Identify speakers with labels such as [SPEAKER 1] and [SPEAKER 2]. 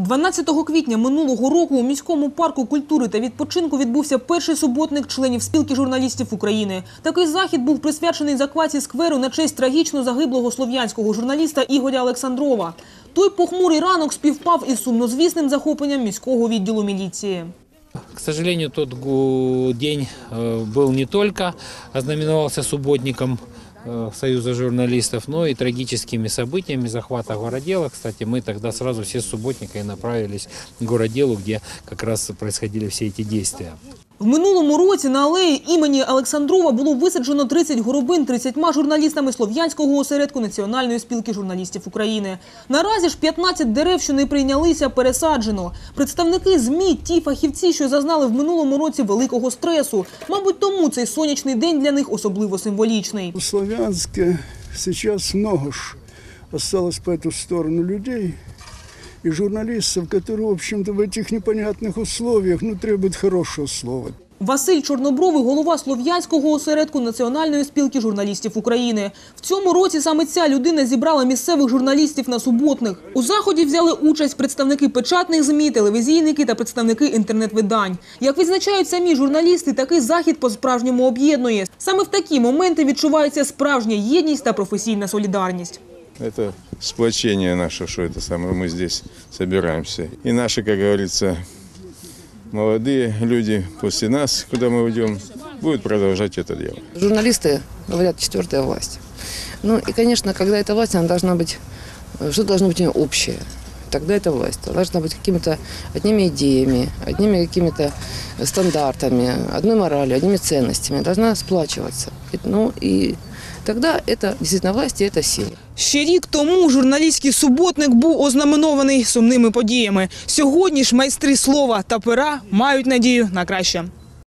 [SPEAKER 1] 12 квітня минулого року у міському парку культури та відпочинку відбувся перший суботник членів спілки журналістів України. Такий захід був присвячений заквасці скверу на честь трагічно загиблого слов'янського журналіста Ігоря Олександрова. Той похмурий ранок співпав із сумнозвісним захопленням міського відділу міліції.
[SPEAKER 2] К сожалению, тот день был не только ознаменовался субботником Союза журналистов, но и трагическими событиями захвата городдела. Кстати, мы тогда сразу все с субботника и направились к городделу, где как раз происходили все эти действия.
[SPEAKER 1] В минулому році на алеї імені Олександрова було висаджено 30 горобин 30 журналістами Слов'янського осередку Національної спілки журналістів України. Наразі ж 15 дерев, що не прийнялися, пересаджено. Представники ЗМІ – ті фахівці, що зазнали в минулому році великого стресу. Мабуть, тому цей сонячний день для них особливо символічний.
[SPEAKER 3] У Слов'янське зараз много ж осталось по эту сторону людей и журналистов, которые, в общем-то, в этих непонятных условиях, требуют хорошего слова.
[SPEAKER 1] Василь Чорнобровий – голова Слов'янського осередку Національної спілки журналістів України. В цьому році саме ця людина зібрала місцевих журналістів на суботник. У заході взяли участь представники печатних ЗМІ, телевізійники та представники інтернет-видань. Як відзначають самі журналісти, такий захід по-справжньому об'єднує. Саме в такі моменти відчувається справжня єдність та професійна солідарність.
[SPEAKER 4] Это сплочение наше, что это самое, мы здесь собираемся. И наши, как говорится, молодые люди после нас, куда мы уйдем, будут продолжать это дело.
[SPEAKER 5] Журналисты говорят, четвертая власть. Ну и, конечно, когда эта власть, она должна быть, что-то должно быть общее. Тогда эта власть должна быть какими-то одними идеями, одними какими-то стандартами, одной моралью, одними ценностями. Должна сплачиваться. Ну и тогда это действительно власть и это сила.
[SPEAKER 1] Ще рік тому журналістський суботник був ознаменований сумними подіями. Сьогодні ж майстри слова та пера мають надію на краще.